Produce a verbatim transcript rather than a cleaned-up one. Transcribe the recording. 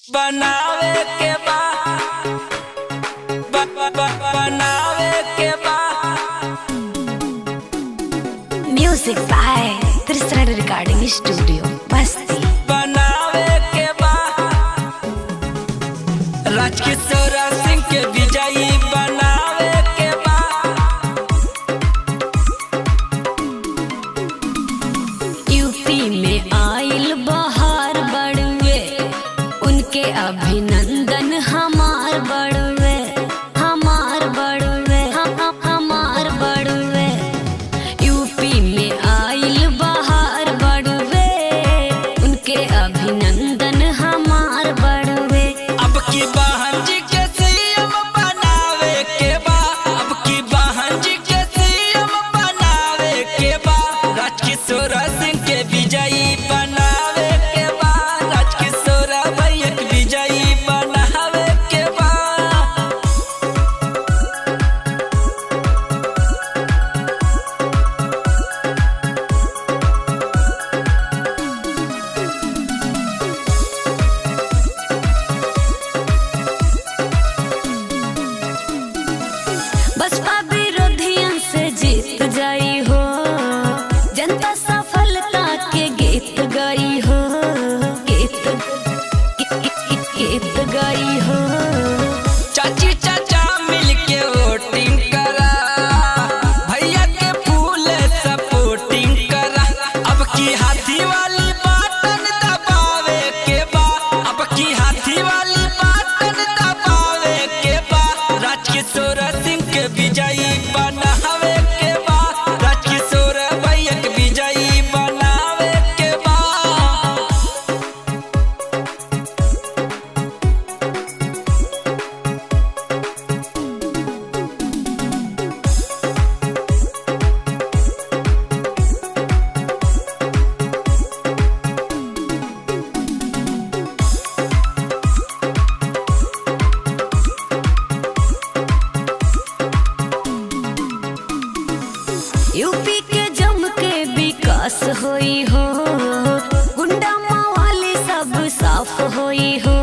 बनावे के बा बनावे के बा। Music by Trisha recording studio Basti. बनावे के बा राजकिशोर सिंह के विजयी बनावे के बा। यूपी में आइल बहार बड़वे उनके अभिनंदन हमार बड़वे हमार बड़वे हम हमार बड़वे। यूपी में आइल बहार बड़वे उनके अभिनंदन हमार बड़वे। अब की बहन जी के सीएम बनावे के बा। अब की बहन जी के सीएम बनावे के बा। राजकिशोर सिंह के विजयी बनावे के बा। राजकिशोर भैया के विजयी बनावे के बा। बसपा विरोधियों से जीत जाई हो जनता सफलता के गीत गाई हो गीत गीत गाई हो। चाची चाचा मिलके वोटिंग करा भैया के फूल सपोर्टिंग करा। अब की हाथी वाली बटन दबावे के बा। अब की हाथी वाली बटन दबावे के बा। राजकिशोर सिंह के विजयी बनावे के बा। राजकिशोर भैया के विजयी बनावे के बा। यूपी के जम के विकास होई हो गुंडा मवाली सब साफ होई हो।